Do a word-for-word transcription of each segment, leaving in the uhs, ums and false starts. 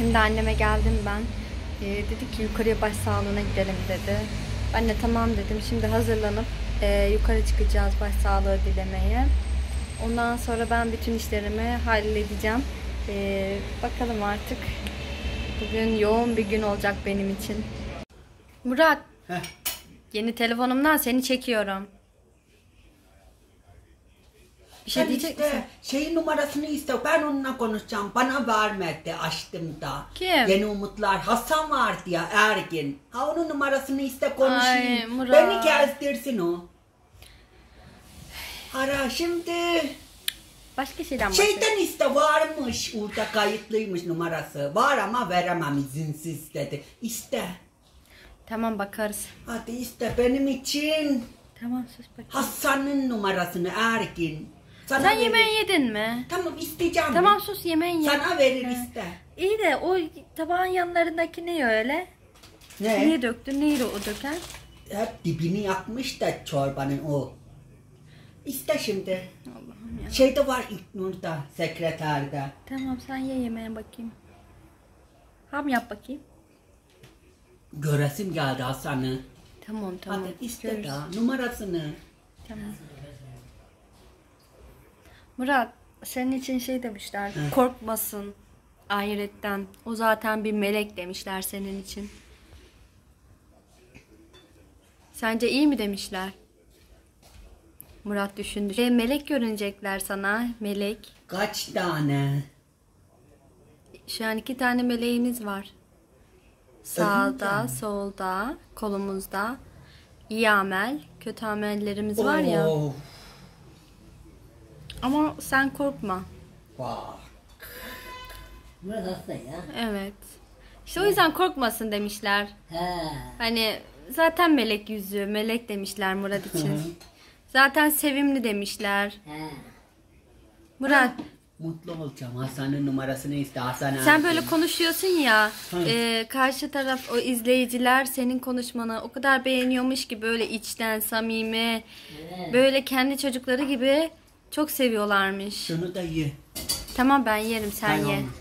Şimdi anneme geldim ben. Ee, dedi ki yukarıya başsağlığına gidelim dedi. Ben de tamam dedim. Şimdi hazırlanıp e, yukarı çıkacağız başsağlığı dilemeye. Ondan sonra ben bütün işlerimi halledeceğim. Ee, bakalım artık. Bugün yoğun bir gün olacak benim için. Murat. Heh. Yeni telefonumdan seni çekiyorum. Bir şey Sen diyecek iste, misin? şeyin numarasını iste. Ben onunla konuşacağım. Bana vermedi. Açtım da. Kim? Yeni Umutlar. Hasan vardı ya Ergin. Ha onun numarasını iste konuşayım. Ay, Murat. Beni gezdirsin o. Ara şimdi. Başka şeyden bahset. Şeyden iste varmış. Orada kayıtlıymış numarası. Var ama veremem izinsiz dedi. İste. Tamam bakarız. Hadi iste benim için. Tamam sus bakayım. Hasan'ın numarasını Ergin. Sana Sen verir. yemeği yedin mi? Tamam isteyeceğim. Tamam sus yemeği ye. Sana verir He. iste. İyi de o tabağın yanlarındaki ne öyle? Ne? Niye döktün? Neydi o döken? Hep dibini yakmış da çorbanın o. İste şimdi. Allah'ım ya. Şeyde var İlknur'da, sekreterde. Tamam sen ye yemeğe bakayım. Ham yap bakayım. Göresim geldi Hasan'ı. Tamam tamam. Hadi iste Görürüz. daha numarasını. Tamam. Murat senin için şey demişler. Hı. Korkmasın ahiretten. O zaten bir melek demişler senin için. Sence iyi mi demişler? Murat düşündü. E, melek görünecekler sana. Melek. Kaç tane? Şu an iki tane meleğimiz var. Sağda, solda, kolumuzda. İyi amel, kötü amellerimiz var ya. Oo. Ama sen korkma. Vah. Murat hasta ya. Evet. İşte o yüzden korkmasın demişler. He. Hani zaten melek yüzü, melek demişler Murat için. Zaten sevimli demişler. He. Murat, Mutlu olacağım. Hasan'ın numarasını iste. Hasan sen Ergin. böyle konuşuyorsun ya. Hı. e, karşı taraf, o izleyiciler senin konuşmanı o kadar beğeniyormuş ki böyle içten, samimi, Evet. böyle kendi çocukları gibi çok seviyorlarmış. Şunu da ye. Tamam ben yerim, sen Ben ye. olmam.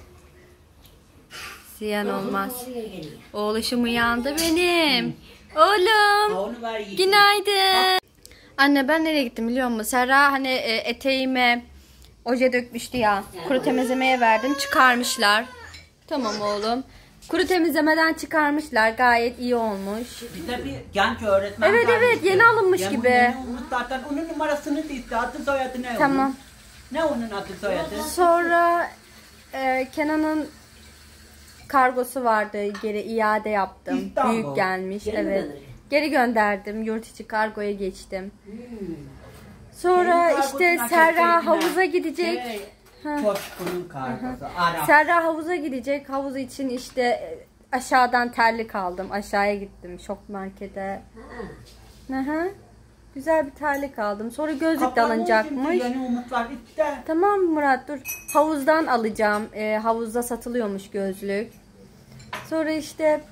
Ziyan olmaz. Oraya geliyor. Oğluşum uyandı benim. Oğlum. Ha, onu ver ye. Günaydın. Anne ben nereye gittim biliyor musun? Serra hani e, eteğime oje dökmüştü ya. Kuru temizlemeye verdim. Çıkarmışlar. Tamam oğlum. Kuru temizlemeden çıkarmışlar. Gayet iyi olmuş. Bize bir genç öğretmen Evet, gelmişti. evet, yeni alınmış Ya bu gibi. yeni Umut zaten onun numarasını da iste. Adı soyadı ne Tamam. onun? Ne onun adı soyadı? Sonra e, Kenan'ın kargosu vardı. Geri iade yaptım. İstanbul. Büyük gelmiş. Geri mi Evet. göndereceksin? Geri gönderdim. Yurt içi kargoya geçtim. Hmm. Sonra Senin işte kargosuna Serra çekseydin havuza ha. gidecek. Şey, Ha. Coşkun'un kargosu. Arap. Serra havuza gidecek. Havuz için işte e, aşağıdan terlik aldım. Aşağıya gittim şok markete. Ha. Hı hı. Güzel bir terlik aldım. Sonra gözlük de Kapanıyor alınacakmış. şimdi, yeni umutlar işte. Tamam Murat dur. Havuzdan alacağım. E, havuzda satılıyormuş gözlük. Sonra işte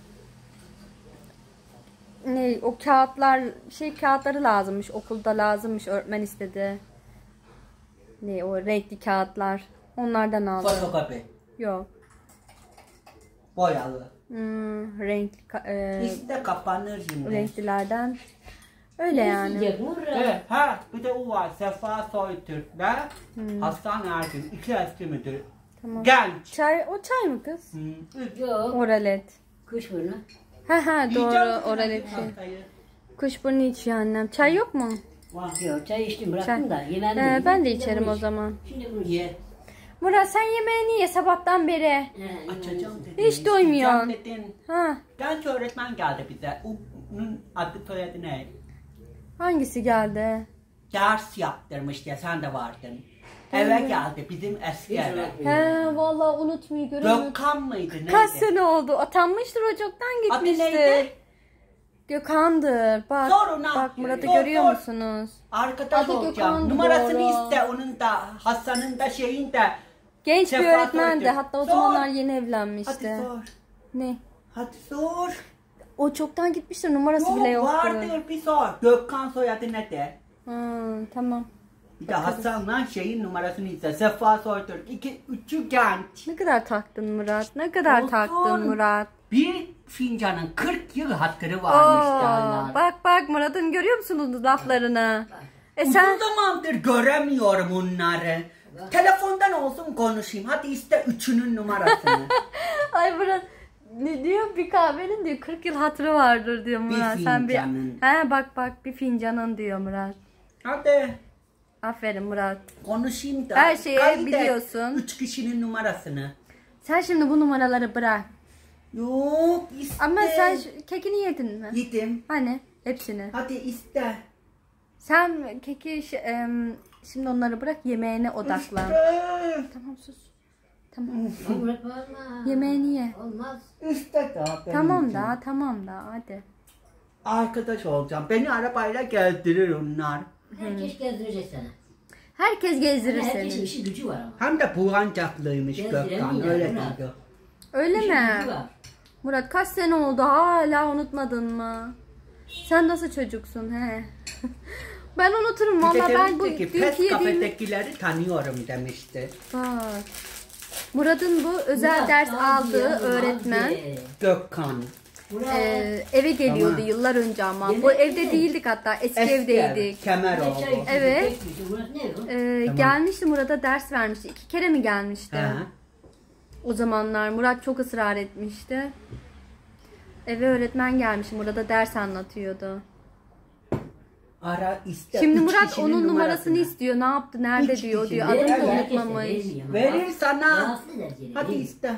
ne o kağıtlar şey kağıtları lazımmış. Okulda lazımmış. Öğretmen istedi. Ne o renkli kağıtlar. Onlardan aldım. Fotokopi. Yok. Boyalı. Hmm, renkli ka- e, İşte kapanır şimdi. renklilerden. Öyle yani. Yiyecek Murat. Evet, ha bir de o var. Sefa Soytürk ve Hmm. Hasan Ergin. İki eski müdür. Tamam. Genç. Çay o çay mı kız? Hı. Yok. Oralet. Kuş burnu. Ha ha Yiyeceğim doğru misin oralet acaba şey. haftayı? Kuşburnu içiyor annem. Çay yok mu? Var. Yok çay içtim Çay. bıraktım da yemem. He, ben de içerim o zaman. Şimdi bunu Ye. Murat sen yemeğini ye sabahtan beri. He, Açacağım dedin. Hiç doymuyorsun. isteyeceğim dedin. Ha, Genç öğretmen geldi bize. Onun adı soyadı ne? hangisi geldi? Ders yaptırmış diye sen de vardın. Eve geldi bizim eski Hiç eve. bırakmıyorum. He vallahi unutmuyor göremiyorum. Gökhan mıydı neydi? Kaç sene oldu? Atanmıştır o çoktan Adı gitmiştir. neydi? Gökhan'dır. Bak, Sor ona. bak Murat'ı Sor, görüyor sor. musunuz? Arkadaş Adı olacağım. Gökhan, Numarasını doğru. iste onun da Hasan'ın da şeyin de. Genç bir Sefa öğretmendi. Soytürk. Hatta o Sor. zamanlar yeni evlenmişti. Hadi sor. Ne? Hadi sor. O çoktan gitmiştir. Numarası bile Yok yoktu. vardır bir sor. Gökhan soyadı ne de? Ha, tamam. Bir de Hasan'la şeyin numarasını iste. Sefa Soytürk. İki, üçü genç. Ne kadar taktın Murat? Ne kadar Olsun. taktın Murat? Bir fincanın kırk yıl hatırı varmış Oo, derler. bak bak Murat'ın görüyor musunuz laflarını? E sen Uzun zamandır göremiyorum onları. Telefondan olsun konuşayım. Hadi iste üçünün numarasını. ay Murat ne diyor bir kahvenin diyor kırk yıl hatırı vardır diyor Murat. Bir Sen bir fincanın. he bak bak bir fincanın diyor Murat. Hadi Aferin Murat. konuşayım da. Her şeyi Kaydet biliyorsun. Üç kişinin numarasını. Sen şimdi bu numaraları bırak. Yok iste. Ama sen şu- kekini yedin mi? Yedim. Hani hepsini. Hadi iste. Sen keki ş- em, şimdi onları bırak yemeğine odaklan. İste. Tamam sus. Tamam. Murat bağırma. Yemeğini ye. Olmaz. İste daha benim Tamam için. da tamam da hadi. Arkadaş olacağım. Beni arabayla gezdirir onlar. Herkes gezdirecek sana. Herkes gezdirir Ama herkesin seni. işi gücü var ama. Hem de buğancaklıymış Gezdirelim Gökhan. ya, Öyle Murat. dedi. Öyle İşi mi? gücü var. Murat kaç sene oldu hala unutmadın mı? Sen nasıl çocuksun he? Ben unuturum valla ben bu demişti ki dünkü pes yediğim... kafedekileri tanıyorum demişti. Bak. Murat'ın bu özel Murat, ders hadi aldığı ya, öğretmen hadi. Gökhan. Murat. e, eve geliyordu Tamam. yıllar önce ama. Yemek Bu evde mi? değildik hatta eski, Eski evdeydik. ev, Kemeroğlu. Ne çay içiyorsun, Evet. kek mi içiyorsun? Murat ne o? E, Tamam. Gelmişti Murat'a ders vermişti. İki kere mi gelmişti? He. O zamanlar Murat çok ısrar etmişti. Eve öğretmen gelmiş. Murat'a ders anlatıyordu. Ara iste. Şimdi üç Murat kişinin onun numarasını numarasını. istiyor. Ne yaptı? Nerede Üç diyor kişi. diyor. Verir, Adını da herkes de unutmamış. vermiyor. Verir sana. Rahatsız eder seni. Hadi Verir. iste.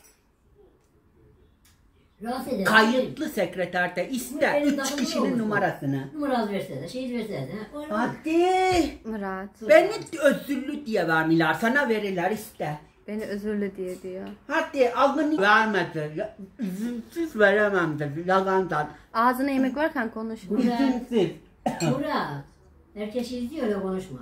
Rahatsız eder. Kayıtlı sekreterde iste. Benim Üç takımda kişinin olmuş bu. numarasını. Numaranı verse de, şeyi verse de. Olmaz. Hadi. Murat. Beni özürlü diye vermiyorlar. Sana verirler iste. Beni özürlü diye diyor. Hadi alnını vermedi. Ya, İzinsiz veremem dedi. Yalandan. Ağzına yemek varken konuşma. Murat. İzinsiz. Murat. Herkes izliyor öyle konuşma.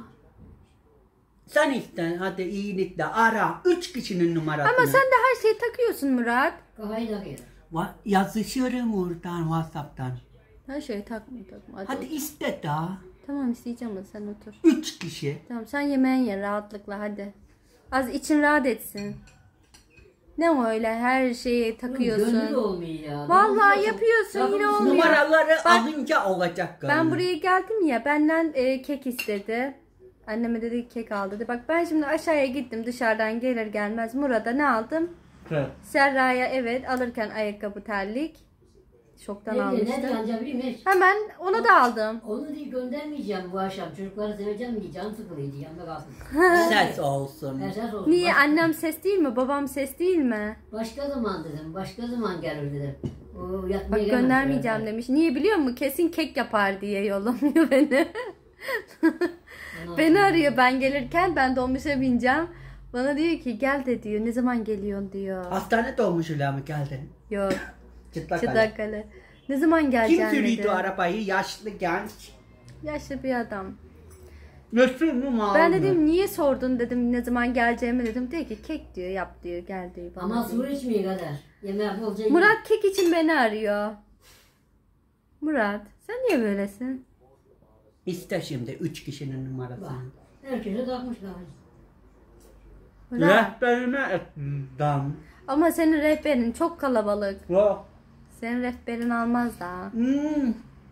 Sen iste. Hadi iyilikle ara. Üç kişinin numarasını. Ama sen de her şeyi takıyorsun Murat. Kafayı takıyor. Va- yazışırım oradan WhatsApp'tan. Her şeyi takma takma. Hadi. Hadi iste daha. Tamam isteyeceğim ama sen otur. Üç kişi. Tamam sen yemeğin ye rahatlıkla hadi. Az için rahat etsin. Ne o öyle her şeyi Gönlü takıyorsun. olmuyor ya. Vallahi yapıyorsun, Lafın yine üstüne- olmuyor. Numaraları Bak- alınca olacak galiba. Ben buraya geldim ya benden e, kek istedi. Anneme dedi kek al dedi. Bak ben şimdi aşağıya gittim dışarıdan gelir gelmez Murat'a ne aldım? Evet. Serra'ya evet alırken ayakkabı terlik. Şoktan Ne diyor, ne diyor almıştım. anca bileyim hiç. Hemen ona da aldım. Onu diye göndermeyeceğim bu akşam. Çocukları seveceğim diye can sıkılıydı yanında kalsın. Ses olsun. Esas olsun. Niye Baş- annem ses değil mi? Babam ses değil mi? Başka zaman dedim. Başka zaman gelir dedim. O yatmaya Bak gelmez göndermeyeceğim beraber. demiş. Niye biliyor musun? Kesin kek yapar diye yollamıyor beni. Ondan Beni sonra- arıyor ben gelirken ben dolmuşa bineceğim. Bana diyor ki gel de diyor. Ne zaman geliyorsun diyor. Hastane doğmuşuyla mı geldin? Yok. Çıtlak Çıdakale. Ne zaman Kim geleceksin sürüyordu dedi. arabayı? Yaşlı genç. Yaşlı bir adam. Nasıl mı mal Ben mı? dedim niye sordun dedim ne zaman geleceğimi dedim. Diyor ki kek diyor yap diyor gel diyor bana. Ama diyor. su içmeye kadar. Yemeğe bolca yiyin. Murat kek için beni arıyor. Murat sen niye böylesin? İste şimdi üç kişinin numarasını. Bak. Herkese takmış kafayı. Murat. Rehberime ettim. Ama senin rehberin çok kalabalık. Yok. Senin rehberin almaz daha. Hmm.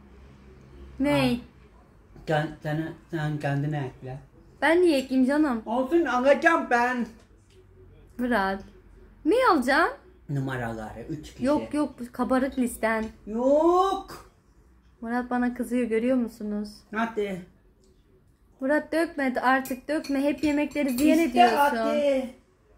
Ney? Sen, sen, sen kendine ekle. Ben niye ekleyeyim canım? Olsun alacağım ben. Murat. Ne alacaksın? Numaraları üç kişi. Yok yok bu kabarık listen. Yok. Murat bana kızıyor görüyor musunuz? Hadi. Murat dökme artık dökme. Hep yemekleri ziyan İste ediyorsun. hadi.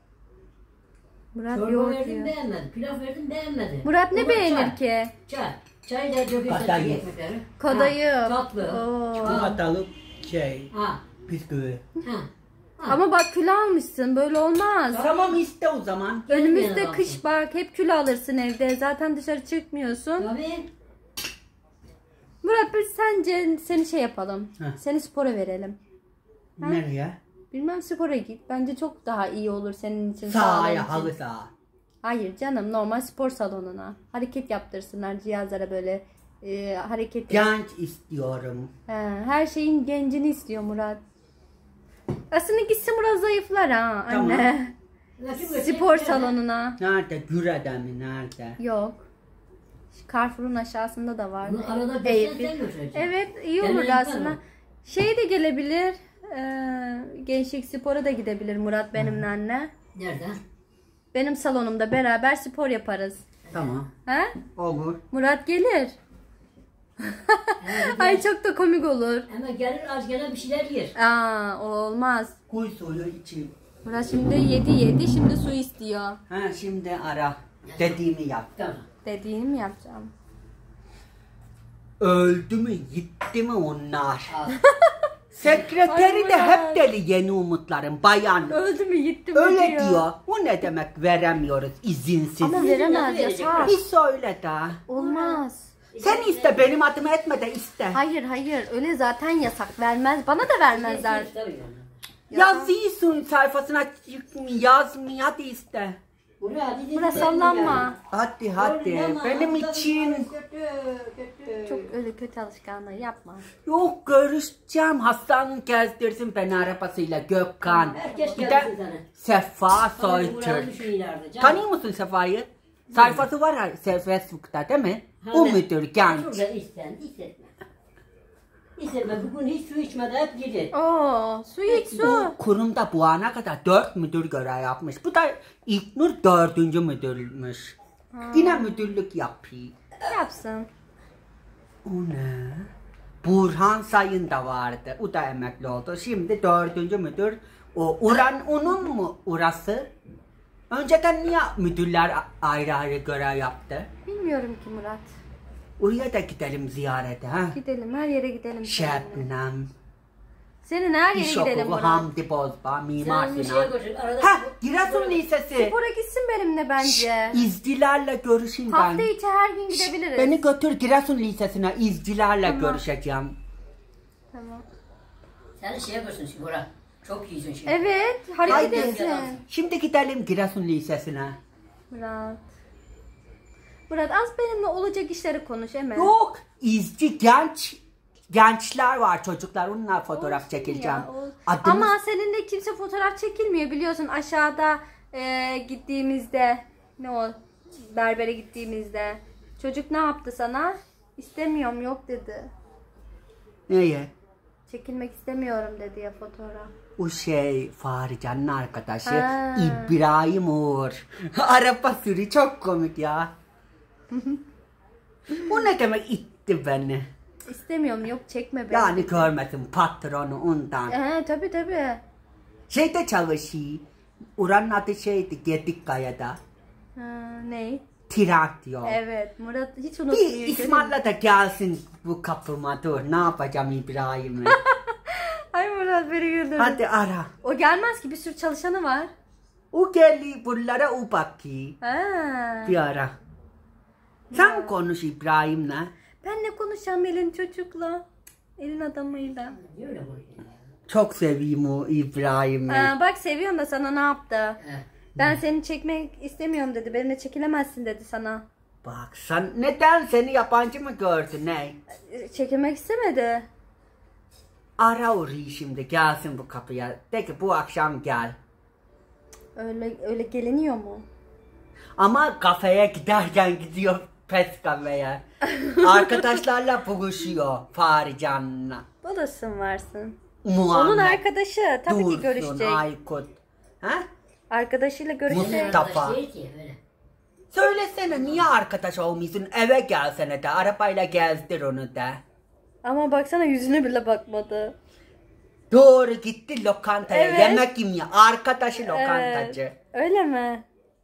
Murat Çorba yoğurt verdim diyor. beğenmedi. Pilav verdim beğenmedi. Murat ne Ama beğenir çay. ki? Çay. Çay da döküyorsa Kadayıf. ekmekleri. Kadayıf. Ha, tatlı. Oo. Çikolatalı şey. Ha. Bisküvi. Ha. Ha. Ama bak kilo almışsın böyle olmaz. Tamam iste o zaman. Önümüzde Gelmeyen kış alsın. bak hep kilo alırsın evde. Zaten dışarı çıkmıyorsun. Tabii. Murat biz sence seni şey yapalım. Heh. Seni spora verelim. Nereye? Bilmem spora git. Bence çok daha iyi olur senin için. sağlığın Sahaya, için. halı saha. Hayır canım normal spor salonuna. Hareket yaptırsınlar cihazlara böyle e, hareket. Genç istiyorum. He, her şeyin gencini istiyor Murat. Aslında gitsin biraz zayıflar ha Tamam. anne. Spor salonuna. Nerede? Güre'de mi? Nerede? Yok. Carrefour'un aşağısında da var. Bunu arada Eyüp. göstersen götüreceksin. Evet iyi Gene olur yapar aslında. o. Şey de gelebilir. E, gençlik spora da gidebilir Murat benimle anne. Nerede? Benim salonumda beraber spor yaparız. Tamam. He? Olur. Murat gelir. Ay çok da komik olur. Ama gelir az gene bir şeyler yer. Aa o olmaz. Kuy suyu içeyim. Murat şimdi yedi yedi şimdi su istiyor. Ha şimdi ara. Dediğimi yap. Tamam. Dediğini mi yapacağım? Öldü mü gitti mi onlar? Al. Sekreteri Ay de Murat. hep deli yeni umutların bayan. Öldü mü gitti mi Öyle diyor. diyor. O ne demek veremiyoruz izinsiz. Ama veremez yasak. Bir söyle daha. Olmaz. Sen iste benim adımı etme de iste. Hayır hayır öyle zaten yasak vermez. Bana da vermezler. Tabii yani. Yazıyorsun sayfasına yazmıyor hadi iste. Buraya hadi Murat sallanma. Hadi hadi benim için. Çok öyle kötü alışkanlığı yapma. Yok görüşeceğim. Hasan gezdirsin beni arabasıyla Gökhan. Herkes Bir gelsin de sana. Sefa Buraya Soytürk. düşün ileride. canım. Tanıyor musun Sefa'yı? Sayfası var ha Facebook'ta değil mi? O Hani, müdür genç. Şurada isten, hissetme. Hissetme, bugün hiç su içmedi, hep gidin. Oo su iç su. Bu kurumda bu ana kadar dört müdür görev yapmış. Bu da İlknur dördüncü müdürmüş. Yine müdürlük yapıyor. Yapsın. O ne? Burhan Sayın da vardı. O da emekli oldu. Şimdi dördüncü müdür. O Uran onun mu orası? Önceden niye müdürler ayrı ayrı görev yaptı? Bilmiyorum ki Murat. Oraya da gidelim ziyarete ha. Gidelim her yere gidelim. seninle. Şebnem, Senin her yere İş gidelim Okulu, Murat. Hamdi Bozba, Mimar Sen bir şeye Sinan. götür, arada... Ha, Giresun Lisesi. Spora gitsin benimle bence. İzcilerle görüşeyim ben. Hafta içi her gün gidebiliriz. Beni götür Giresun Lisesi'ne izcilerle Tamam. görüşeceğim. Tamam. Sen şeye götürsün şimdi Bora. Çok iyisin şimdi. Evet hareket Haydi. etsin. Şimdi gidelim Giresun Lisesi'ne. Murat. Murat az benimle olacak işleri konuş hemen. Yok, izci genç gençler var çocuklar. Onunla fotoğraf Olsun çekileceğim. ya, olsun. Adımız- Ama seninle kimse fotoğraf çekilmiyor biliyorsun aşağıda e, gittiğimizde ne o berbere gittiğimizde çocuk ne yaptı sana? İstemiyorum yok dedi. Neye? Çekilmek istemiyorum dedi ya fotoğraf. O şey Fahrican'ın arkadaşı Ha. İbrahim Uğur. Araba sürü çok komik ya. O ne demek itti beni? İstemiyorum yok çekme beni. Yani görmesin patronu ondan. He tabi tabi. Şeyde çalışıyor. Oranın adı şeydi Gedikkaya'da. Ha, ne? Traktor. Evet Murat hiç unutmuyor. Bir İsmail'la da gelsin bu kapıma dur. Ne yapacağım İbrahim'e? Ay Murat beni güldürdün. Hadi ara. O gelmez ki bir sürü çalışanı var. O geliyor buralara o bakıyor. Ha. Bir ara. Sen konuş İbrahim'le. Ben ne konuşacağım elin çocukla? Elin adamıyla. Niye öyle konuşuyorsun? Çok seveyim o İbrahim'i. Aa, bak seviyorum da sana ne yaptı? He. Ben seni çekmek istemiyorum dedi. Benimle çekilemezsin dedi sana. Bak sen neden seni yabancı mı gördü ne? Ee, Çekilmek istemedi. Ara orayı şimdi gelsin bu kapıya. De ki bu akşam gel. Öyle öyle geliniyor mu? Ama kafeye giderken gidiyor pes kafeye. Arkadaşlarla buluşuyor Fahrican'la. Bulasın varsın. Muhammed. Onun arkadaşı tabii Dursun, ki görüşecek. Aykut. Ha? Arkadaşıyla görüşecek. Mustafa. Arkadaş değil ki öyle. Söylesene niye arkadaş olmuyorsun? Eve gelsene de arabayla gezdir onu da. Ama baksana yüzüne bile bakmadı. Doğru gitti lokantaya Evet. yemek yemeye. Arkadaşı lokantacı. Evet. Öyle mi?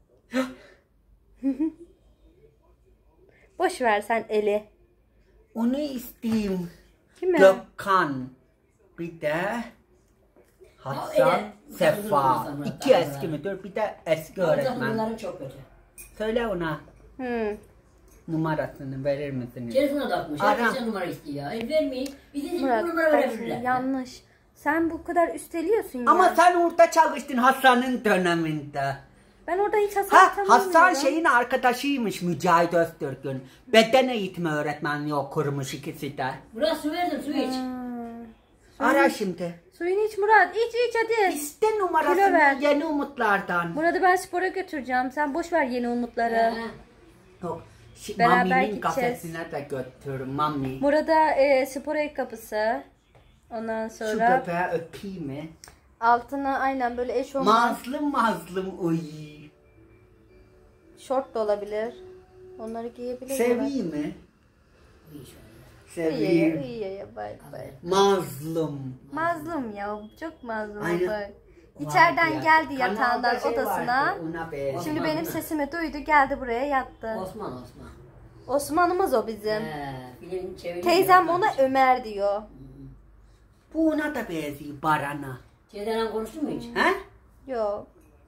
Boş ver sen Eli. Onu isteyeyim. Kime? Gökhan. Bir de Ha, Hasan, öyle. Sefa. Kaldırın bunu, İki kaldırın. eski müdür bir de eski öğretmen. Bunların çok kötü. Söyle ona Hı. numarasını verir misiniz? Telefona da atmış. Ara. Herkese numara istiyor. E vermeyin. Bize de Murat numara bak şimdi verebilirler. yanlış. Sen bu kadar üsteliyorsun ya. Ama sen orada çalıştın Hasan'ın döneminde. Ben orada hiç Hasan Ha tanımıyorum. Hasan şeyin arkadaşıymış Mücahit Öztürk'ün. Beden eğitimi öğretmenliği okurmuş ikisi de. Burası su verdim su iç. Hmm. Ara şimdi. Suyunu iç Murat. İç iç hadi. İste Kilo ver. numarasını Yeni Umutlardan. Murat'ı ben spora götüreceğim. Sen boş ver yeni umutları. Yok. Şi- Beraber Mami'nin gideceğiz. kafesine de götür Mami. Murat'a e, spor ayakkabısı. Ondan Şu sonra köpeği öpeyim mi? altına aynen böyle eşofman. Mazlım mazlım uy. Şort da olabilir. Onları giyebilir. Seveyim mi? İyi Seveyim. iyi iyi bay bay. Mazlum. Mazlum ya. Çok mazlum. Aynen. Bak. İçeriden Var ya, geldi kanalda yatağından şey odasına. vardı, ona benziyor. Şimdi Osman benim mı? sesimi duydu geldi buraya yattı. Osman Osman. Osman'ımız o bizim. He, film çeviriyor. Teyzem ona Ömer diyor. Bu ona da benziyor Baran'a. Şeyden konuştun mu hiç? He? Yok.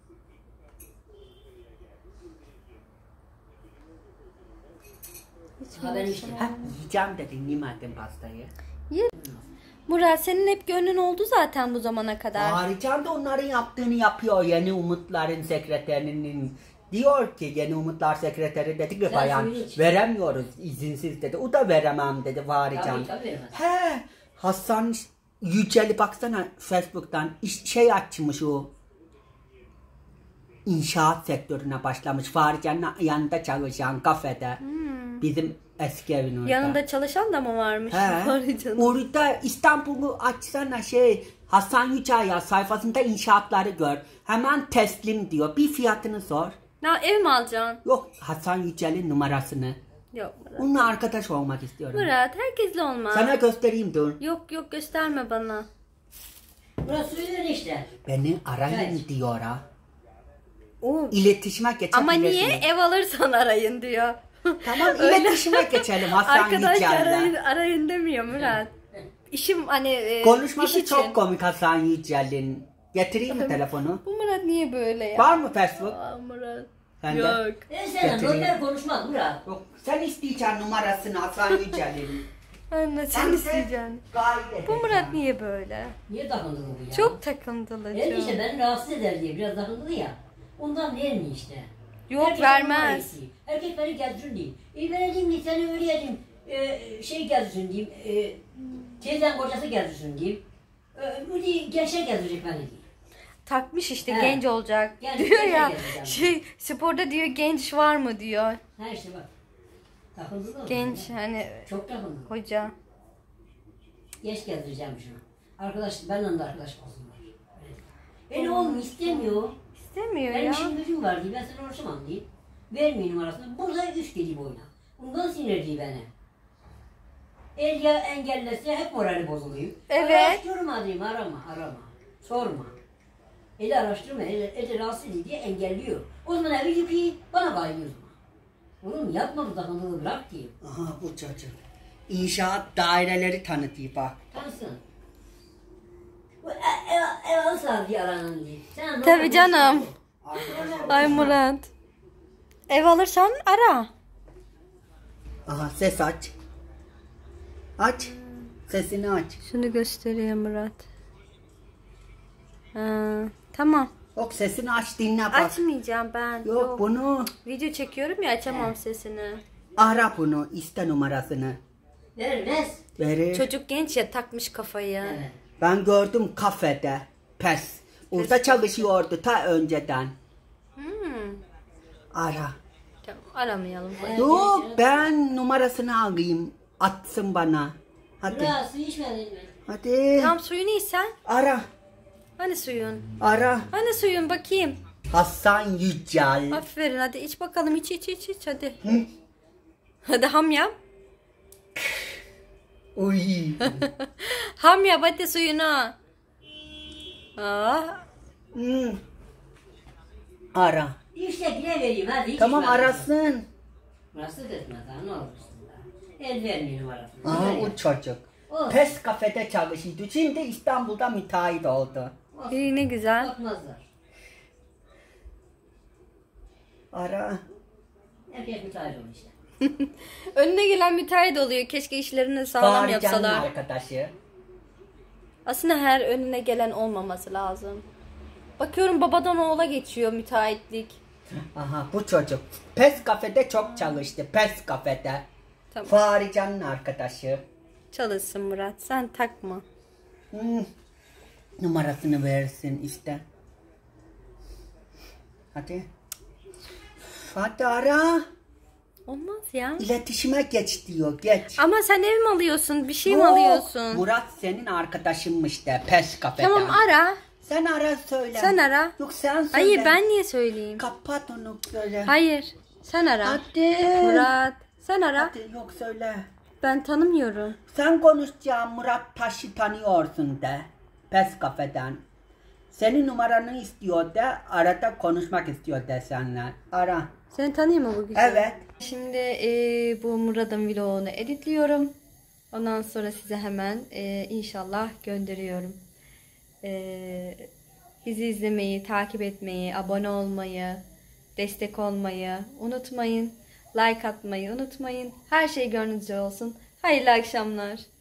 Hiç Ha, ben işte. Ha, yiyeceğim dedin yemedim pastayı. Murat senin hep gönlün oldu zaten bu zamana kadar. Haricam da onların yaptığını yapıyor Yeni Umutlar'ın sekreterinin. Diyor ki Yeni Umutlar sekreteri dedi ki Sen bayan söyle hiç. veremiyoruz izinsiz dedi. O da veremem dedi Haricam. Tabii tabii veremez. He Hasan Yücel'i baksana Facebook'tan iş- şey açmış o. İnşaat sektörüne başlamış. Farican'ın yanında çalışan kafede. Bizim eski evin orada. Yanında çalışan da mı varmış? He. Var canım. Orada İstanbul'u açsana şey Hasan Yücel ya sayfasında inşaatları gör. Hemen teslim diyor. Bir fiyatını sor. Ya ev mi alacaksın? Yok Hasan Yücel'in numarasını. Yok Murat. Onunla arkadaş olmak istiyorum. Murat herkesle olmaz. Sana göstereyim dur. Yok yok gösterme bana. Burası suyu ver işte. Beni arayın Evet. diyor ha. Oo. İletişime geçebilirsiniz. Ama niye? Ev alırsan arayın diyor. Tamam Öyle. iletişime geçelim Hasan Arkadaş arayın, Yücel'le. arayın demiyor Murat. İşim hani e, iş Konuşması için. çok komik Hasan Yücel'in. Getireyim mi telefonu? Bu Murat niye böyle ya? Var mı Facebook? Aa, Murat. Sende? Yok. E sen Getireyim. normal konuşmaz Murat. Yok. Sen isteyeceksin numarasını Hasan Yücel'in. Anne sen isteyeceksin. Gayet Bu Murat niye böyle? Niye takıntılı bu ya? Çok takıntılı. Evet çok. işte beni rahatsız eder diye biraz takıntılı ya. Ondan vermiyor işte. Yok Herkes vermez. onunla istiyor. Erkek beni gezdirin diyeyim. E ben diyeyim ki seni öyle diyeyim. E, şey gezdirsin diyeyim. E, teyzen kocası gezdirsin diyeyim. E, bu diye gençler gezdirecek beni diyeyim. Takmış işte He. genç olacak. Genç- diyor genç ya olacak. şey sporda diyor genç var mı diyor. Ha işte bak. Takıntılı o Genç zaman. hani Çok takıntılı. hoca. Genç gezdireceğim şunu. Arkadaş, benimle de arkadaş olsunlar. Beni oğlum istemiyor. İstemiyor Benim ya. işim gücüm var diye ben sana uğraşamam diye. Vermiyor numarasını. Burada üç geliyor oyna. Bundan sinirli beni. El ya engellese hep morali bozuluyor. Evet. Araştırma diyeyim arama arama. Sorma. Eli araştırma eli, eli rahatsız ediyor diye engelliyor. O zaman evi yıkıyor bana bayılıyor o zaman. Oğlum yapma bu takıntılı bırak diyeyim. Aha bu çocuk. İnşaat daireleri tanıtıyor bak. Tanısın. Bu ev, ev, ev alırsan diye aranan diye. Sen ne Tabii olursun canım. ol. Ay Murat. Ev alırsan ara. Aha ses aç. Aç. Sesini aç. Şunu göstereyim Murat. Ha, tamam. Yok sesini aç dinle bak. Açmayacağım ben. Yok, Yok. bunu Video çekiyorum ya açamam sesini. ara bunu iste numarasını. Vermez. Verir. Çocuk genç ya takmış kafayı. Evet. Ben gördüm kafede. Pes. Orada çalışıyordu ta önceden. Hmm. Ara. Tamam, aramayalım. Yok ben numarasını alayım. Atsın bana. Hadi. Burası su içmedin mi? Hadi. Tam suyunu içsen. Ara. Hani suyun? Ara. Hani suyun bakayım. Hasan Yücel. Aferin hadi iç bakalım iç iç iç iç hadi. Hı? Hadi ham yap. Uy. Ham yap hadi suyunu. Aa, Hı. Ara. İşte yine vereyim hadi. hiç Tamam içmedin. arasın. Burası etmez ha ne olursun da. El vermiyor numarasını. Aha Ver ya. o çocuk. Olsun. Pes kafede çalışıyordu. Şimdi İstanbul'da müteahhit oldu. Olsun. iyi ne güzel. Bakmazlar. Ara. Herkes müteahhit olur işte. Önüne gelen müteahhit oluyor. Keşke işlerini sağlam Bağırcan'ın yapsalar. arkadaşı. Aslında her önüne gelen olmaması lazım. Bakıyorum babadan oğula geçiyor müteahhitlik. Aha bu çocuk. Pes kafede çok çalıştı. Pes kafede. Tamam. Farican'ın arkadaşı. Çalışsın Murat. Sen takma. Hmm. Numarasını versin işte. Hadi. Hadi ara. Olmaz ya. İletişime geç diyor, geç. Ama sen ev mi alıyorsun? Bir şey mi Yok, alıyorsun? Murat senin arkadaşınmış de pes kafeden. Tamam ara. Sen ara söyle. Sen ara. Yok sen söyle. Hayır ben niye söyleyeyim? Kapat onu söyle. Hayır. Sen ara. Hadi. Murat. Sen ara. Hadi yok söyle. Ben tanımıyorum. Sen konuşacağım Murat Taş'ı tanıyorsun de. Pes kafeden. Senin numaranı istiyor de. Arada konuşmak istiyor de seninle. Ara. Seni tanıyayım mı bu güzel? Evet. Şimdi e, bu Murat'ın vlogunu editliyorum. Ondan sonra size hemen e, inşallah gönderiyorum. E, bizi izlemeyi, takip etmeyi, abone olmayı, destek olmayı unutmayın. Like atmayı unutmayın. Her şey gönlünüzce olsun. Hayırlı akşamlar.